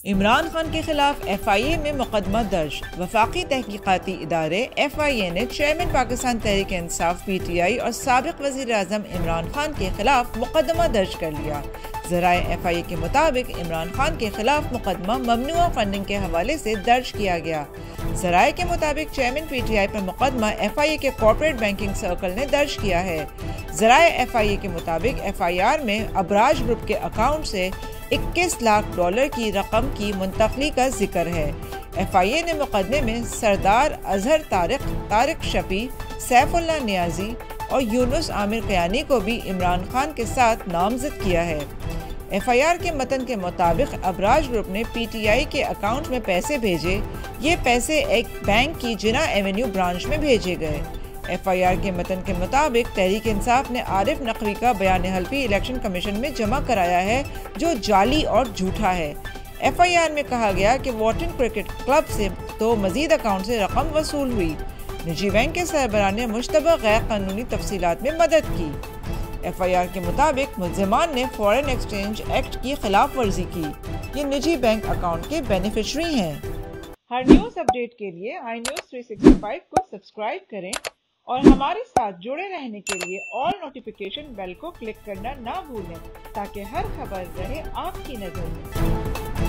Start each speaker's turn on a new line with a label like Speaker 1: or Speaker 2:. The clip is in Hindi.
Speaker 1: इमरान खान के खिलाफ FIA में मुकदमा दर्ज। वफाकी तहकीकाती इदारे FIA ने चेयरमैन पाकिस्तान तहरीक इंसाफ PTI और साबिक वज़ीर आज़म इमरान खान के खिलाफ मुकदमा दर्ज कर लिया। ज़राए FIA के मुताबिक इमरान खान के खिलाफ मुकदमा ममनुआ फंडिंग के हवाले से दर्ज किया गया। ज़राए के मुताबिक चेयरमैन PTI पर मुकदमा FIA के कॉर्पोरेट बैंकिंग सर्कल ने दर्ज किया है। ज़राए FIA के मुताबिक FIR में अबराज ग्रुप के अकाउंट से 21 लाख डॉलर की रकम की मुंतकली का जिक्र है। FIA ने मुकदमे में सरदार अजहर तारिक शफी, सैफुल्लाह नियाजी और यूनुस आमिर कयानी को भी इमरान खान के साथ नामजद किया है। FIR के मतन के मुताबिक अबराज ग्रुप ने PTI के अकाउंट में पैसे भेजे। ये पैसे एक बैंक की जिना एवेन्यू ब्रांच में भेजे गए। FIR के मतन के मुताबिक तहरीक इंसाफ ने आरिफ नकवी का बयान हल्फी इलेक्शन कमीशन में जमा कराया है, जो जाली और झूठा है। FIR में कहा गया कि वॉटन क्रिकेट क्लब से तो मजीद अकाउंट से रकम वसूल हुई। निजी बैंक के सरबराह ने मुश्तबह गैर कानूनी तफसीलात में मदद की। FIR के मुताबिक मुल्जिमान ने फॉरेन एक्सचेंज एक्ट की खिलाफ वर्जी की। ये निजी बैंक अकाउंट के बेनिफिशरी हैं। हर न्यूज़ अपडेट के लिए iNews 365 को सब्सक्राइब करें और हमारे साथ जुड़े रहने के लिए ऑल नोटिफिकेशन बेल को क्लिक करना ना भूलें, ताकि हर खबर रहे आपकी नजर में।